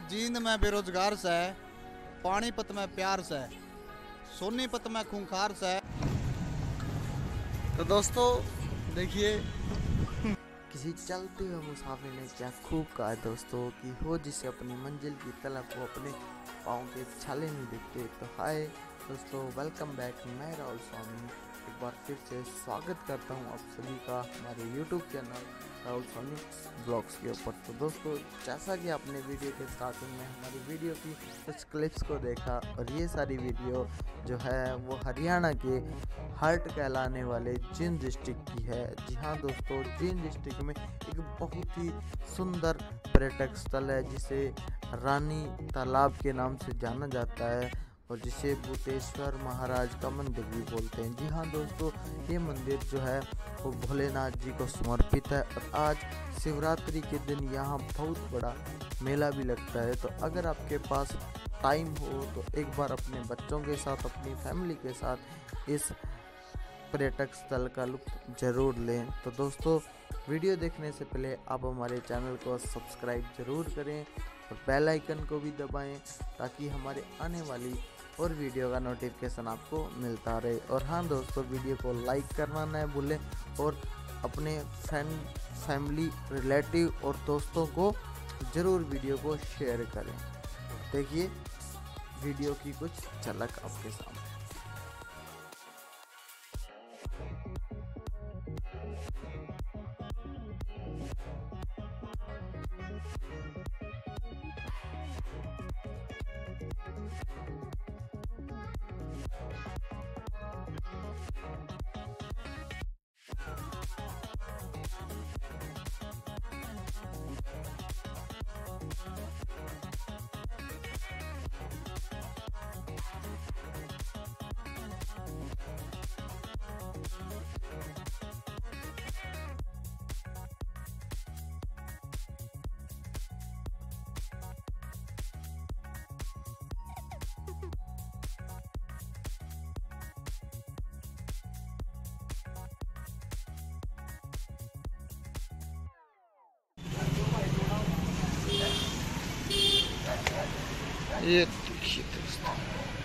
जींद में बेरोजगार से, पानीपत में प्यार से, सोनीपत में खूंखार से। तो दोस्तों देखिए, किसी चलते हुए मुसाफिर ने क्या खूब कहा दोस्तों कि हो जिसे अपनी मंजिल की तलब वो अपने पाँव के छाले नहीं दिखते। तो हाय दोस्तों, वेलकम बैक। मैं राहुल स्वामी एक बार फिर से स्वागत करता हूं आप सभी का हमारे YouTube channel Rahul Swami blogs के ऊपर। तो दोस्तों, जैसा कि आपने वीडियो के स्टार्टिंग में हमारी वीडियो की कुछ क्लिप्स को देखा, और ये सारी वीडियो जो है वो हरियाणा के हर्ट कहलाने वाले जींद डिस्ट्रिक्ट की है। जी हाँ दोस्तों, जींद डिस्ट्रिक्ट में एक बहुत ही सुंदर पर्यटक स्थल है जिसे रानी तालाब के नाम से जाना जाता है, और जिसे भूतेश्वर महाराज का मंदिर भी बोलते हैं। जी हाँ दोस्तों, ये मंदिर जो है वो भोलेनाथ जी को समर्पित है, और आज शिवरात्रि के दिन यहाँ बहुत बड़ा मेला भी लगता है। तो अगर आपके पास टाइम हो तो एक बार अपने बच्चों के साथ, अपनी फैमिली के साथ इस पर्यटक स्थल का लुत्फ जरूर लें। तो दोस्तों, वीडियो देखने से पहले आप हमारे चैनल को सब्सक्राइब जरूर करें और बेल आइकन को भी दबाएं, ताकि हमारे आने वाली और वीडियो का नोटिफिकेशन आपको मिलता रहे। और हाँ दोस्तों, वीडियो को लाइक करना न भूलें, और अपने फ्रेंड, फैमिली, रिलेटिव और दोस्तों को ज़रूर वीडियो को शेयर करें। देखिए वीडियो की कुछ झलक आपके सामने। ये देखिए दोस्तों,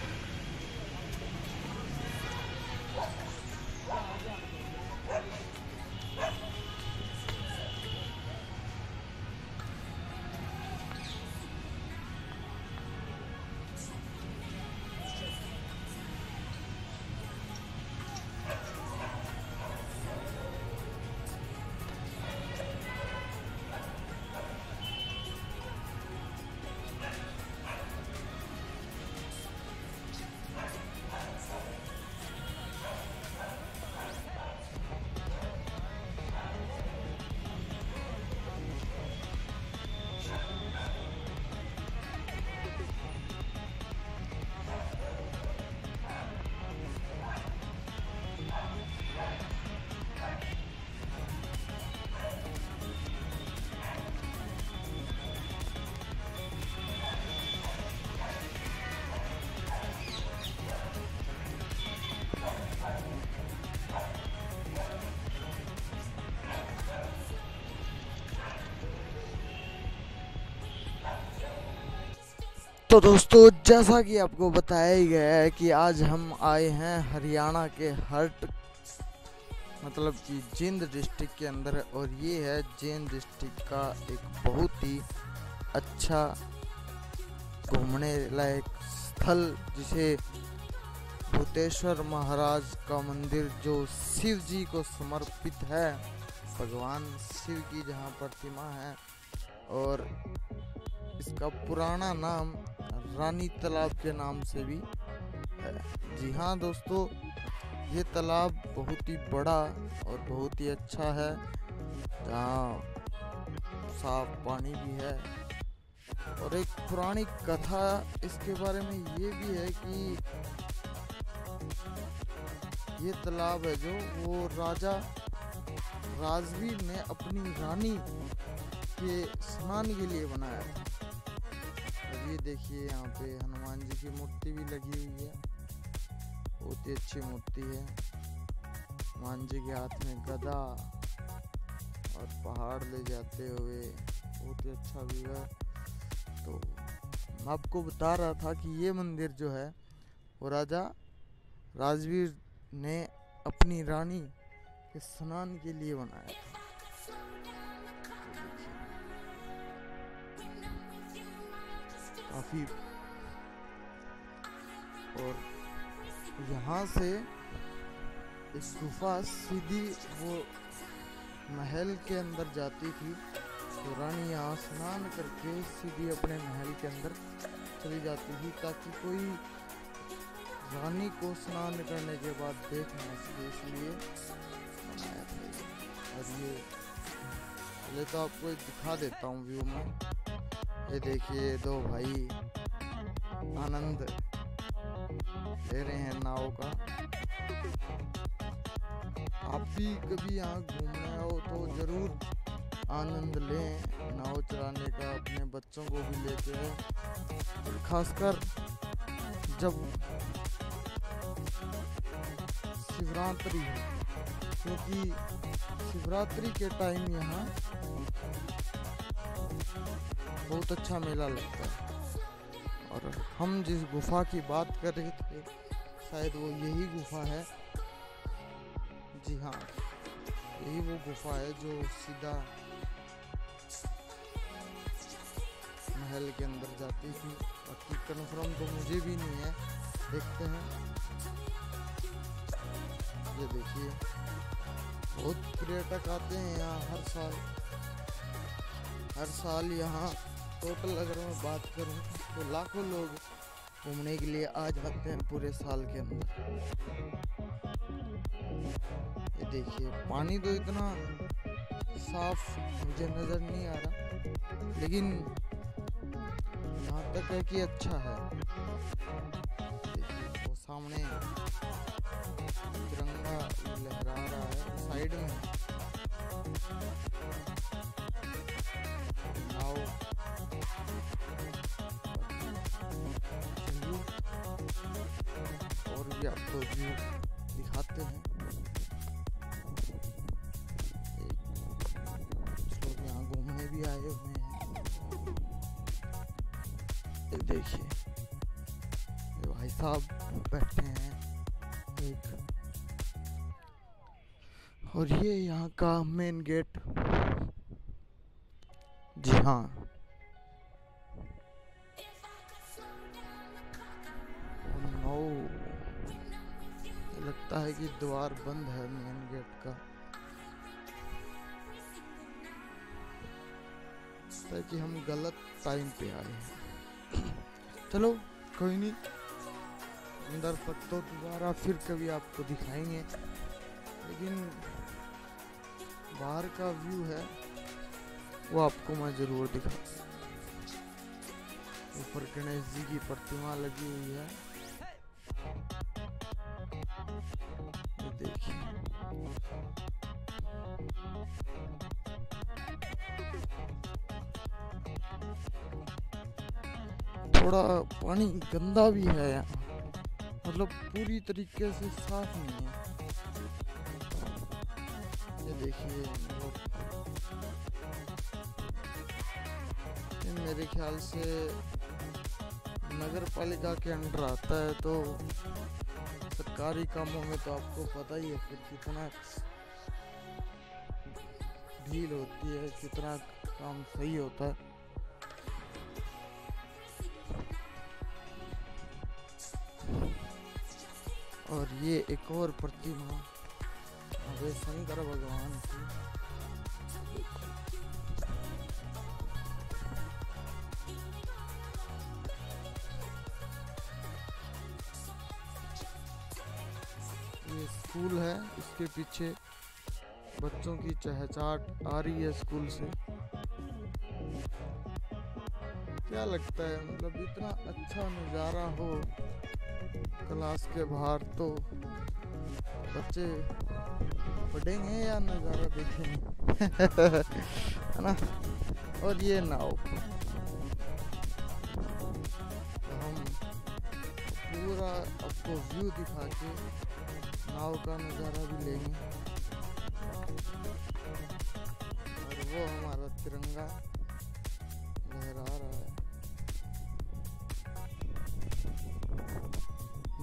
तो दोस्तों, जैसा कि आपको बताया ही गया है कि आज हम आए हैं हरियाणा के हर्ट मतलब कि जींद डिस्ट्रिक्ट के अंदर, और ये है जींद डिस्ट्रिक्ट का एक बहुत ही अच्छा घूमने लायक स्थल, जिसे भूतेश्वर महाराज का मंदिर, जो शिव जी को समर्पित है। भगवान शिव की जहाँ प्रतिमा है, और इसका पुराना नाम रानी तालाब के नाम से भी है। जी हाँ दोस्तों, ये तालाब बहुत ही बड़ा और बहुत ही अच्छा है, जहाँ साफ पानी भी है। और एक पुरानी कथा इसके बारे में ये भी है कि ये तालाब है जो वो राजा राजवीर ने अपनी रानी के स्नान के लिए बनाया था। और ये देखिए, यहाँ पे हनुमान जी की मूर्ति भी लगी हुई है, बहुत ही अच्छी मूर्ति है। हनुमान जी के हाथ में गदा और पहाड़ ले जाते हुए बहुत ही अच्छा व्यू है। तो मैं आपको बता रहा था कि ये मंदिर जो है वो राजा राजवीर ने अपनी रानी के स्नान के लिए बनाया था। काफी, और यहाँ से इस गुफा सीधी वो महल के अंदर जाती थी, तो रानी यहाँ स्नान करके सीधी अपने महल के अंदर चली जाती थी ताकि कोई रानी को स्नान करने के बाद देख न सके, इसलिए बनाया था। और ये पहले तो आपको दिखा देता हूँ व्यू में। ये देखिए दो भाई आनंद ले रहे हैं नाव का। आप भी कभी यहाँ घूमने आओ तो जरूर आनंद लें नाव चलाने का, अपने बच्चों को भी लेते हैं, और खासकर जब शिवरात्रि हो, क्योंकि शिवरात्रि के टाइम यहाँ बहुत अच्छा मेला लगता है। और हम जिस गुफा की बात कर रहे थे शायद वो यही गुफा है। जी हाँ, यही वो गुफा है जो सीधा महल के अंदर जाती थी। बाकी कन्फर्म तो मुझे भी नहीं है, देखते हैं। ये देखिए बहुत पर्यटक आते हैं यहाँ हर साल यहाँ टोटल अगर मैं बात करूँ तो लाखों लोग घूमने के लिए आ जाते हैं पूरे साल के अंदर। ये देखिए पानी तो इतना साफ मुझे नज़र नहीं आ रहा, लेकिन यहाँ तक है कि अच्छा है। देखिए वो सामने तिरंगा लहरा रहा है, साइड में नाव। और भी आपको व्यू दिखाते हैं। लोग यहाँ घूमने भी आए हुए हैं। देखिए भाई साहब बैठे हैं एक, और ये यहाँ का मेन गेट। जी हाँ, नो लगता है कि द्वार बंद है मेन गेट का, ताकि हम गलत टाइम पे आए हैं। चलो कोई नहीं, अंदर तक तो दोबारा फिर कभी आपको दिखाएंगे, लेकिन बाहर का व्यू है वो आपको मैं जरूर दिखाऊंगा। ऊपर गणेश जी की प्रतिमा लगी हुई है, ये देखिए। थोड़ा पानी गंदा भी है यहाँ, मतलब पूरी तरीके से साफ नहीं है। ये देखिए ये मेरे ख्याल से नगर पालिका के अंडर आता है, तो सरकारी कामों में तो आपको पता ही है फिर कितना ढील होती है, कितना काम सही होता है। और ये एक और प्रतिमा हमारे शंकर भगवान की। ये स्कूल है, इसके पीछे बच्चों की चहचहाट आ रही है स्कूल से। क्या लगता है, मतलब इतना अच्छा नज़ारा हो क्लास के बाहर, तो बच्चे पढ़ेंगे या नज़ारा देखेंगे है ना। और ये नाव, तो हम पूरा आपको व्यू दिखा के नाव का नज़ारा भी लेंगे। और वो हमारा तिरंगा लहरा रहा है।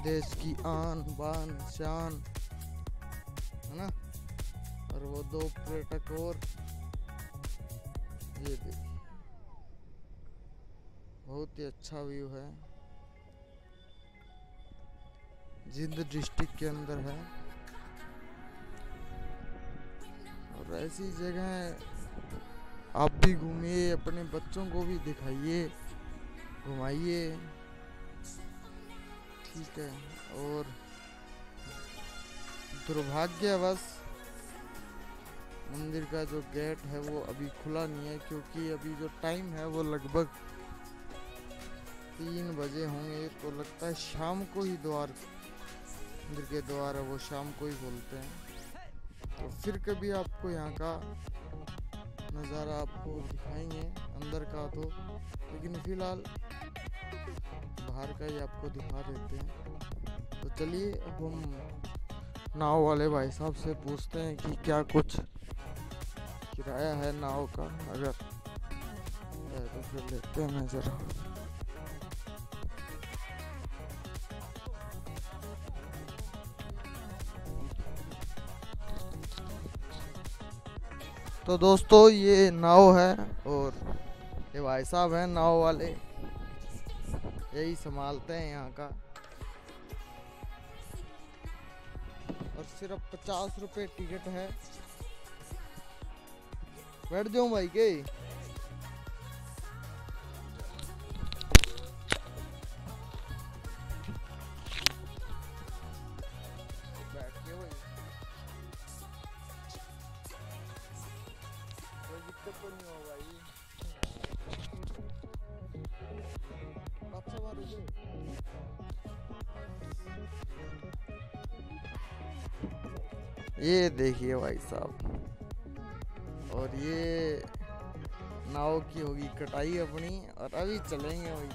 देश की आन बान शान, है ना। और वो दो पर्यटक और ये देखिए, बहुत ही अच्छा व्यू है। जिंद डिस्ट्रिक्ट के अंदर है और ऐसी जगह आप भी घूमिए, अपने बच्चों को भी दिखाइए, घुमाइए, ठीक है। और दुर्भाग्यवश मंदिर का जो गेट है वो अभी खुला नहीं है, क्योंकि अभी जो टाइम है वो लगभग 3 बजे होंगे। तो लगता है शाम को ही मंदिर के द्वार है वो शाम को ही खोलते हैं। तो फिर कभी आपको यहाँ का नज़ारा आपको दिखाएंगे अंदर का, तो लेकिन फिलहाल बाहर का ही आपको दिखा देते हैं। तो चलिए अब हम नाव वाले भाई साहब से पूछते हैं कि क्या कुछ किराया है नाव का, अगर है तो फिर लेते हैं नजर। तो दोस्तों ये नाव है और ये भाई साहब हैं नाव वाले, यही संभालते हैं यहाँ का। और सिर्फ 50 रुपए टिकट है। बैठ जाऊं भाई के? बैठ के भाई, कोई दिक्कत तो नहीं हो भाई। अच्छा बात है। ये देखिए भाई साहब, और ये नाव की होगी कटाई अपनी, और अभी चलेंगे भाई।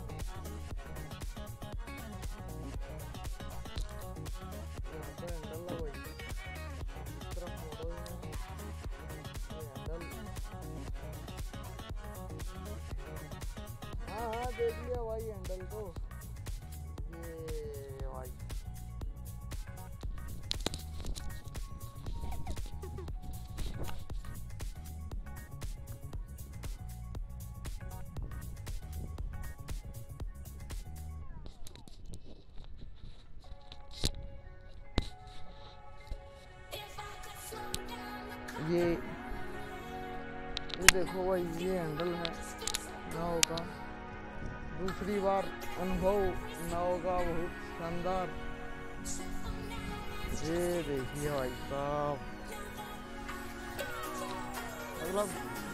हाँ हाँ देख लिया भाई हैंडल को, ये भाई ये देखो भाई, ये हैंडल है नाव का। दूसरी बार अनुभव नाव का बहुत शानदार। ये देखिए भाई साहब, मतलब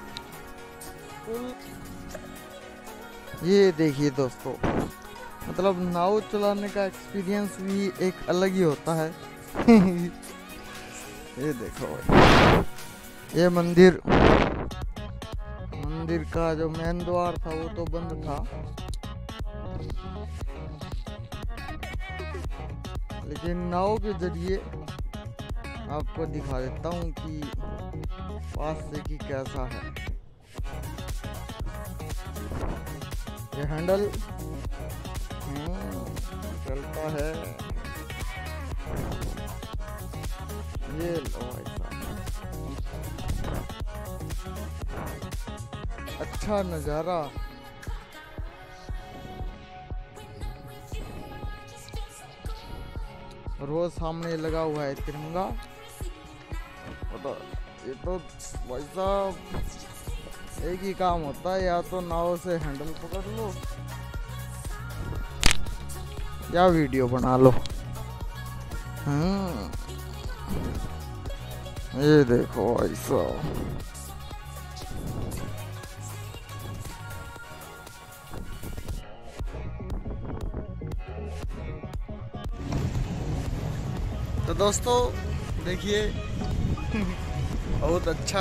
ये देखिए दोस्तों, मतलब नाव चलाने का एक्सपीरियंस भी एक अलग ही होता है। ये देखो भाई, ये मंदिर का जो मेन द्वार था वो तो बंद था, लेकिन नाव के जरिए आपको दिखा देता हूँ कि पास से कि कैसा है। ये हैंडल चलता है, ये लो भाई साहब, अच्छा नज़ारा। और वो सामने लगा हुआ है तिरंगा। ये तो भाई साहब एक ही काम होता है, या तो नाव से हैंडल पकड़ लो या वीडियो बना लो। ये देखो भाई साहब, तो दोस्तों देखिए बहुत अच्छा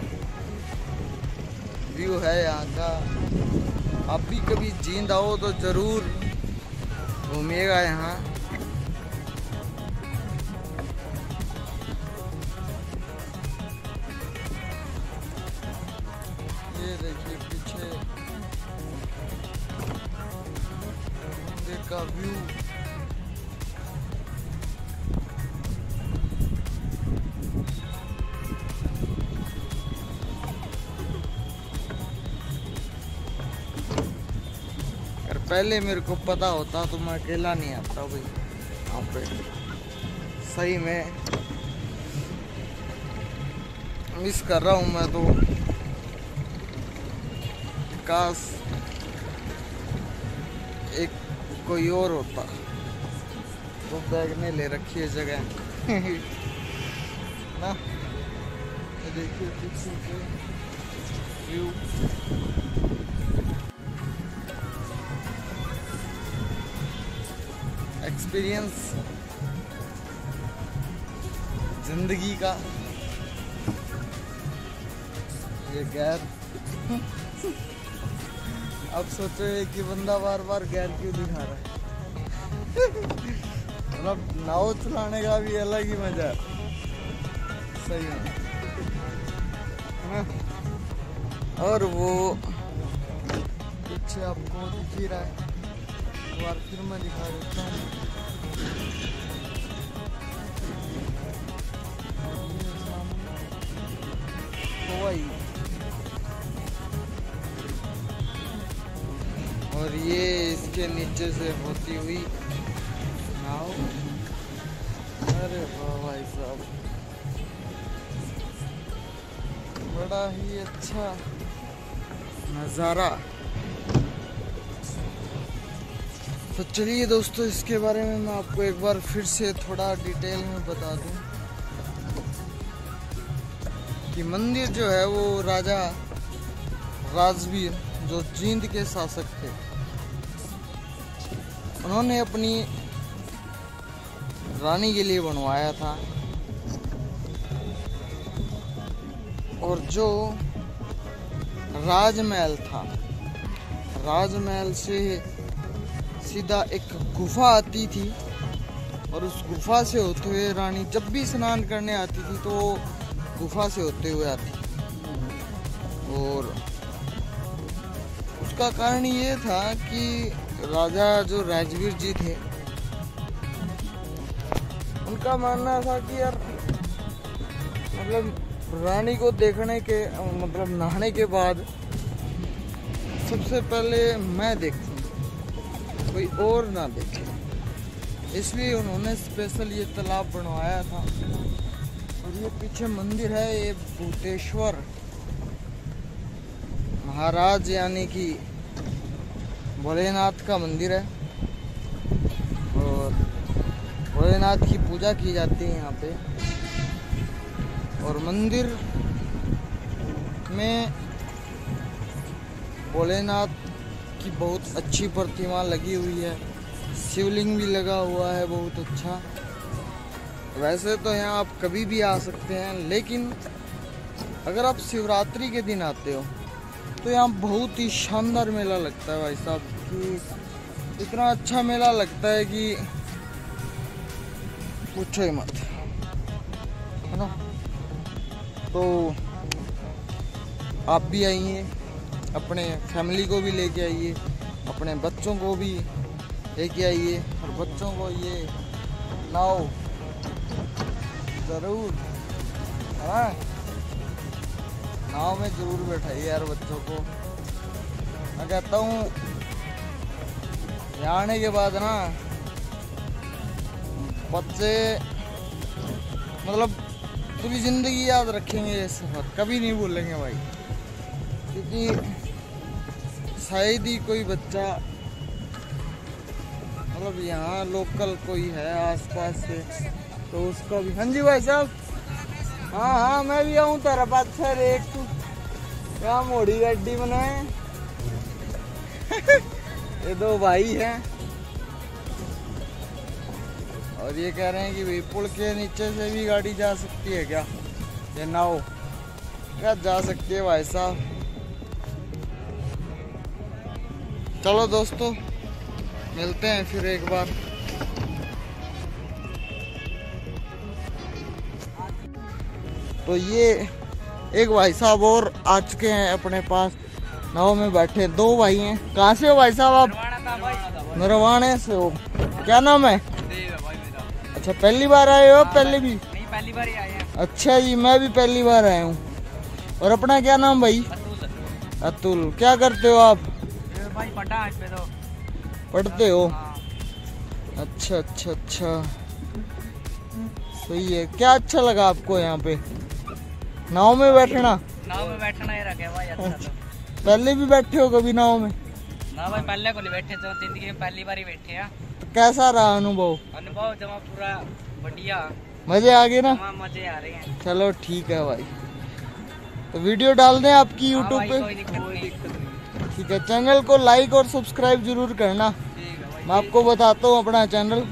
व्यू है यहाँ का। आप भी कभी जींद आओ तो जरूर घूमिएगा यहाँ। ये देखिए पीछे मंदिर का व्यू पहले मेरे को पता होता तो मैं अकेला नहीं आता भाई यहाँ पे। सही में मिस कर रहा हूँ मैं तो। काश एक कोई और होता तो बैगने ले रखी है जगह ना। देखिए पीछे से व्यू। एक्सपीरियंस जिंदगी का ये गैर। अब सोचो कि बंदा बार बार गैर क्यों दिखा रहा है। मतलब नाव चलाने का भी अलग ही मजा है। सही है ना। और वो पीछे आपको दिख ही रहा है, एक बार फिर मैं दिखा देता हूँ। और ये इसके नीचे से होती हुई नाव। अरे वाह भाई साहब, बड़ा ही अच्छा नज़ारा। तो चलिए दोस्तों, इसके बारे में मैं आपको एक बार फिर से थोड़ा डिटेल में बता दूं कि मंदिर जो है वो राजा राजवीर जो जींद के शासक थे, उन्होंने अपनी रानी के लिए बनवाया था। और जो राजमहल था, राजमहल से सीधा एक गुफा आती थी और उस गुफा से होते हुए रानी जब भी स्नान करने आती थी तो गुफा से होते हुए आती। और उसका कारण ये था कि राजा जो राजवीर जी थे, उनका मानना था कि यार मतलब रानी को देखने के मतलब नहाने के बाद सबसे पहले मैं देखूं, कोई और ना देखे। इसलिए उन्होंने स्पेशल ये तालाब बनवाया था। और ये पीछे मंदिर है, ये भूतेश्वर महाराज यानी कि भोलेनाथ का मंदिर है। और भोलेनाथ की पूजा की जाती है यहाँ पे। और मंदिर में भोलेनाथ की बहुत अच्छी प्रतिमा लगी हुई है, शिवलिंग भी लगा हुआ है बहुत अच्छा। वैसे तो यहाँ आप कभी भी आ सकते हैं, लेकिन अगर आप शिवरात्रि के दिन आते हो तो यहाँ बहुत ही शानदार मेला लगता है भाई साहब, कि इतना अच्छा मेला लगता है कि पूछो ही मत, है ना। तो आप भी आइए, अपने फैमिली को भी लेके आइए, अपने बच्चों को भी लेके आइए। और बच्चों को ये नाव जरूर, हाँ, नाव में जरूर बैठाइए यार बच्चों को। मैं कहता हूँ यहाँ आने के बाद ना बच्चे मतलब पूरी जिंदगी याद रखेंगे ये सफर, कभी नहीं भूलेंगे भाई। क्योंकि शायद ही कोई बच्चा मतलब यहाँ लोकल कोई है आसपास से तो उसको भी। हाँ जी भाई साहब, हाँ हाँ मैं भी आऊँ तेरा पास सर। एक तू क्या मोड़ी गड्डी बनाए ये दो भाई हैं और ये कह रहे हैं कि भाई पुल के नीचे से भी गाड़ी जा सकती है क्या, ये नाव क्या जा सकती है भाई साहब। चलो दोस्तों, मिलते हैं फिर एक बार। तो ये एक भाई साहब और आ चुके हैं अपने पास, नाव में बैठे दो भाई हैं। कहाँ से हो भाई साहब आप? नरवाणे से हो। क्या नाम है? अच्छा, पहली बार आए हो? पहले भी? नहीं, पहली बार ही आए हैं। अच्छा जी, मैं भी पहली बार आया हूँ। और अपना क्या नाम भाई? अतुल। अतुल। क्या करते हो आप? भाई पढ़ा आज पे तो। पढ़ते हो? हाँ। अच्छा अच्छा अच्छा, सही है। क्या अच्छा लगा आपको यहाँ पे नाव में बैठना? नाव में बैठना ही रखे भाई अच्छा तो। पहले भी बैठे हो कभी नाव में? ना भाई पहले को नहीं बैठे, तो जिंदगी में पहली बार ही बैठे हैं। तो कैसा रहा अनुभव? अनुभव जमा पूरा बढ़िया, मजे आ गए ना? जमा मजे आ रहे हैं। चलो ठीक है भाई, तो वीडियो डाल दें आपकी हाँ यूट्यूब भाई, पे? कोई दिक्कत नहीं। ठीक है, चैनल को लाइक और सब्सक्राइब जरूर करना। ठीक है भाई। मैं आपको बताता हूँ अपना चैनल।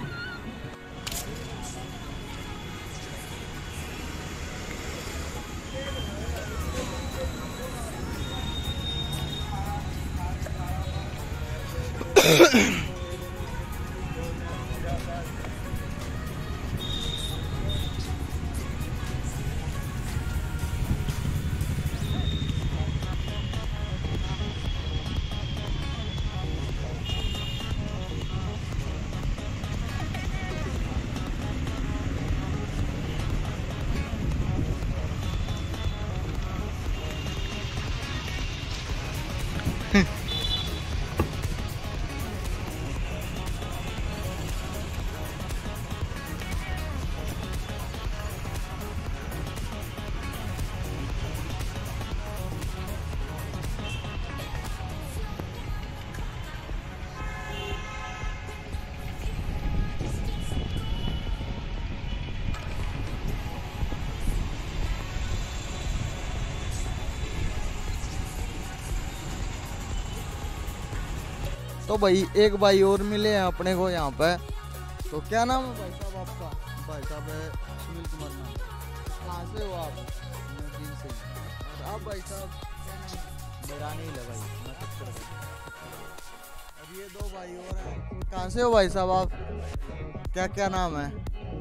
तो भाई एक भाई और मिले हैं अपने को यहाँ पे। तो क्या नाम है भाई साहब आपका? भाई साहब सुनील कुमार नाम। कहाँ से हो आप? मैं दिन से ही। और आप भाई साहब क्या नाम है? मेरा नहीं लगा भाई, मैं कुछ कर और ये दो भाई और हैं। कहाँ से हो भाई साहब आप? क्या क्या नाम है?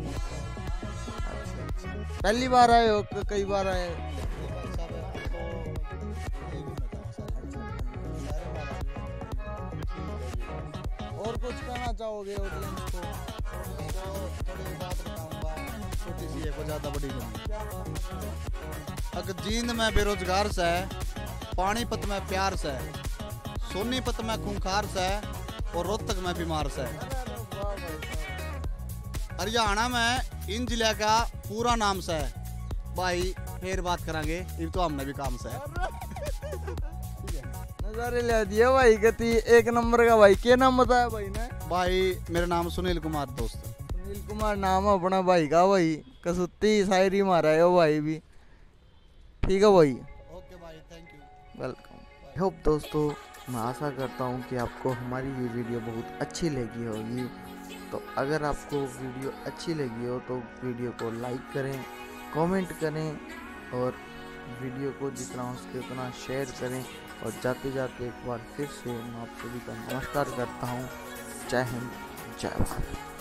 पहली बार आए हो कई बार आए? भाई साहब तो ये भी और कुछ कहना चाहोगे ऑडियंस को? थोड़ी बात बताऊंगा, छोटी सी है, को ज़्यादा बड़ी नहीं। अगर जींद में बेरोजगार से, पानीपत में प्यार से, सोनीपत में खूंखार से और रोहतक में बीमार से। हरियाणा में इन जिले का पूरा नाम से भाई, फिर बात करेंगे, ये तो हमने भी काम से। नजारे ले दिया भाई, गति एक नंबर का भाई। क्या नाम बताया भाई ने? भाई मेरा नाम सुनील कुमार दोस्त। सुनील कुमार नाम है अपना भाई का। भाई कसुत्ती शायरी मारा है वो भाई भी। ठीक है भाई, ओके भाई, थैंक यू, वेलकम। होप दोस्तों, मैं आशा करता हूँ कि आपको हमारी ये वीडियो बहुत अच्छी लगी होगी। तो अगर आपको वीडियो अच्छी लगी हो तो वीडियो को लाइक करें, कमेंट करें और वीडियो को जितना हो सके उतना शेयर करें। और जाते जाते एक बार फिर से मैं आप सभी का नमस्कार करता हूँ। जय हिंद, जय भारत।